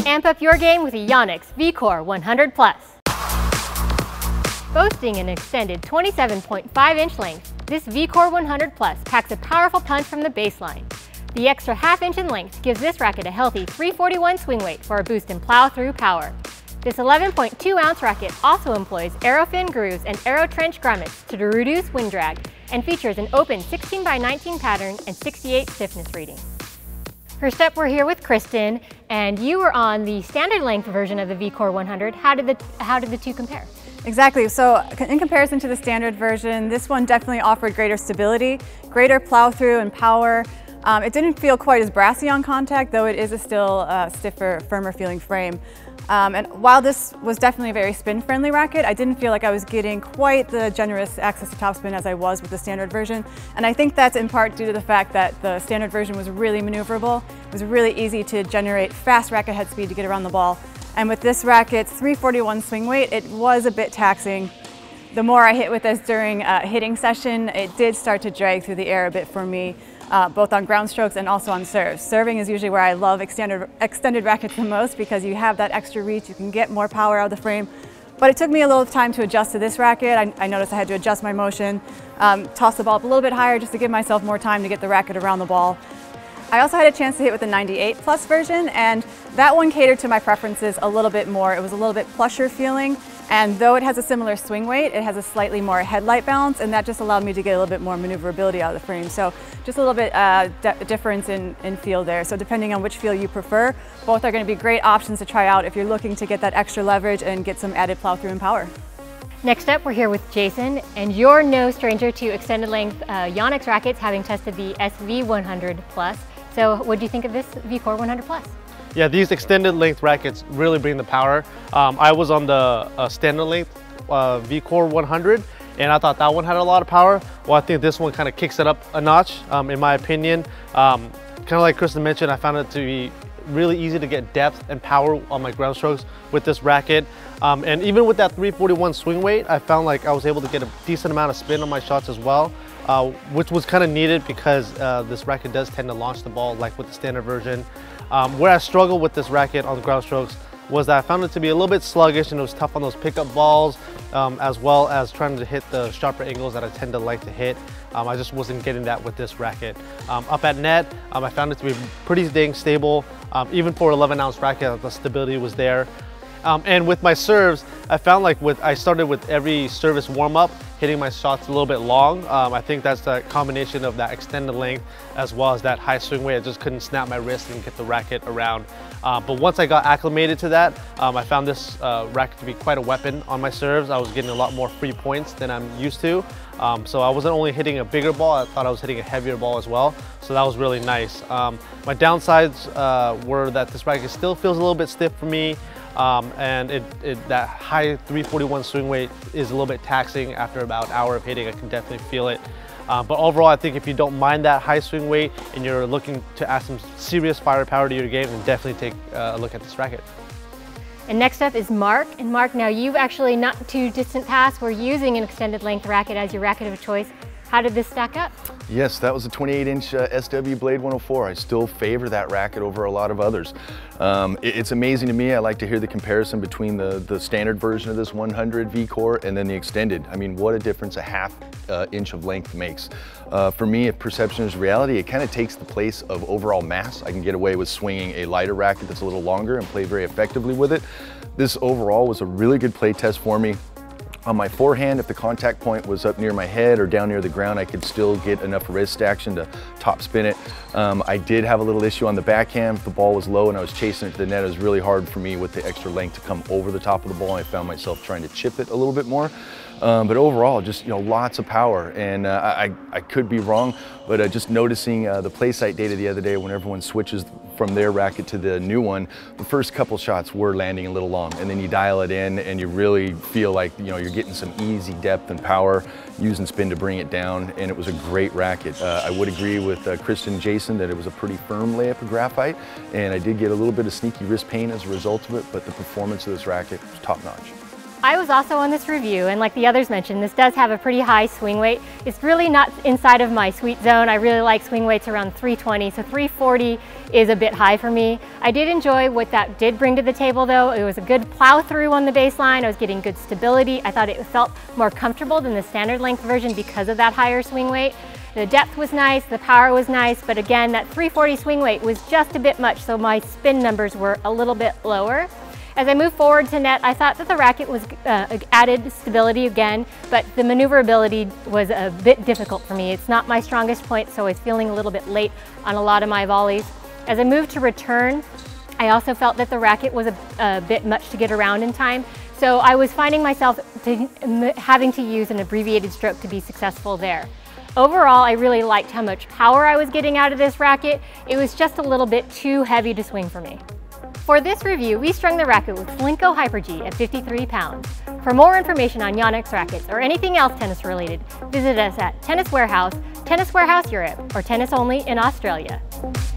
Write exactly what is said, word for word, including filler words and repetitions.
Amp up your game with a Yonex V-Core one hundred plus. Boasting an extended twenty-seven point five inch length, this V-Core one hundred plus packs a powerful punch from the baseline. The extra half inch in length gives this racket a healthy three forty-one swing weight for a boost in plow-through power. This eleven point two ounce racket also employs Aerofin grooves and Aero Trench grommets to reduce wind drag and features an open sixteen by nineteen pattern and sixty-eight stiffness rating. First up, we're here with Kristen, and you were on the standard length version of the V-Core one hundred. How did the, how did the two compare? Exactly. So in comparison to the standard version, this one definitely offered greater stability, greater plow through and power. Um, it didn't feel quite as brassy on contact, though it is a still uh, stiffer, firmer feeling frame. Um, and while this was definitely a very spin-friendly racket, I didn't feel like I was getting quite the generous access to topspin as I was with the standard version. And I think that's in part due to the fact that the standard version was really maneuverable. It was really easy to generate fast racket head speed to get around the ball. And with this racket's three forty-one swing weight, it was a bit taxing. The more I hit with this during a hitting session, it did start to drag through the air a bit for me. Uh, both on ground strokes and also on serves. Serving is usually where I love extended, extended rackets the most because you have that extra reach, you can get more power out of the frame. But it took me a little time to adjust to this racket. I, I noticed I had to adjust my motion, um, toss the ball up a little bit higher just to give myself more time to get the racket around the ball. I also had a chance to hit with the ninety-eight plus version, and that one catered to my preferences a little bit more. It was a little bit plusher feeling, and though it has a similar swing weight, it has a slightly more headlight balance, and that just allowed me to get a little bit more maneuverability out of the frame. So just a little bit uh, difference in, in feel there. So depending on which feel you prefer, both are going to be great options to try out if you're looking to get that extra leverage and get some added plow through and power. Next up, we're here with Jason, and you're no stranger to extended length uh, Yonex rackets, having tested the S V one hundred plus. So what do you think of this V-Core one hundred plus? Yeah, these extended length rackets really bring the power. Um, I was on the uh, standard length uh, V-Core one hundred, and I thought that one had a lot of power. Well, I think this one kind of kicks it up a notch, um, in my opinion. Um, kind of like Kristen mentioned, I found it to be really easy to get depth and power on my ground strokes with this racket. Um, and even with that three forty-one swing weight, I found like I was able to get a decent amount of spin on my shots as well. Uh, which was kind of needed because uh, this racket does tend to launch the ball like with the standard version. Um, where I struggled with this racket on the ground strokes was that I found it to be a little bit sluggish, and it was tough on those pickup balls, um, as well as trying to hit the sharper angles that I tend to like to hit. Um, I just wasn't getting that with this racket. Um, up at net, um, I found it to be pretty dang stable. Um, even for eleven ounce racket, the stability was there. Um, and with my serves, I found like with I started with every service warm-up, hitting my shots a little bit long. Um, I think that's the combination of that extended length as well as that high swing weight. I just couldn't snap my wrist and get the racket around. Uh, but once I got acclimated to that, um, I found this uh, racket to be quite a weapon on my serves. I was getting a lot more free points than I'm used to. Um, so I wasn't only hitting a bigger ball, I thought I was hitting a heavier ball as well. So that was really nice. Um, my downsides uh, were that this racket still feels a little bit stiff for me. Um, and it, it, that high three forty-one swing weight is a little bit taxing after about an hour of hitting. I can definitely feel it. Uh, but overall, I think if you don't mind that high swing weight and you're looking to add some serious firepower to your game, then definitely take a look at this racket. And next up is Mark. And Mark, now you've actually not too distant past were using an extended length racket as your racket of choice. How did this stack up? Yes, that was a twenty-eight inch uh, S W Blade one oh four. I still favor that racket over a lot of others. Um, it, it's amazing to me. I like to hear the comparison between the, the standard version of this one hundred V-Core and then the extended. I mean, what a difference a half uh, inch of length makes. Uh, for me, if perception is reality, it kind of takes the place of overall mass. I can get away with swinging a lighter racket that's a little longer and play very effectively with it. This overall was a really good play test for me. On my forehand, if the contact point was up near my head or down near the ground, I could still get enough wrist action to top spin it. Um, I did have a little issue on the backhand. If the ball was low and I was chasing it to the net, it was really hard for me with the extra length to come over the top of the ball. I found myself trying to chip it a little bit more. Um, but overall, just you know, lots of power, and uh, I, I could be wrong, but uh, just noticing uh, the play site data the other day when everyone switches from their racket to the new one, the first couple shots were landing a little long, and then you dial it in and you really feel like you know you're getting some easy depth and power, using spin to bring it down, and it was a great racket. Uh, I would agree with uh, Kristen and Jason that it was a pretty firm layup of graphite, and I did get a little bit of sneaky wrist pain as a result of it, but the performance of this racket was top notch. I was also on this review, and like the others mentioned, this does have a pretty high swing weight. It's really not inside of my sweet zone. I really like swing weights around three twenty, so three forty is a bit high for me. I did enjoy what that did bring to the table though. It was a good plow through on the baseline. I was getting good stability. I thought it felt more comfortable than the standard length version because of that higher swing weight. The depth was nice, the power was nice, but again, that three forty swing weight was just a bit much, so my spin numbers were a little bit lower. As I moved forward to net, I thought that the racket was uh, added stability again, but the maneuverability was a bit difficult for me. It's not my strongest point, so I was feeling a little bit late on a lot of my volleys. As I moved to return, I also felt that the racket was a, a bit much to get around in time, so I was finding myself to, having to use an abbreviated stroke to be successful there. Overall, I really liked how much power I was getting out of this racket. It was just a little bit too heavy to swing for me. For this review, we strung the racket with Slinko Hyper-G at fifty-three pounds. For more information on Yonex rackets or anything else tennis related, visit us at Tennis Warehouse, Tennis Warehouse Europe, or Tennis Only in Australia.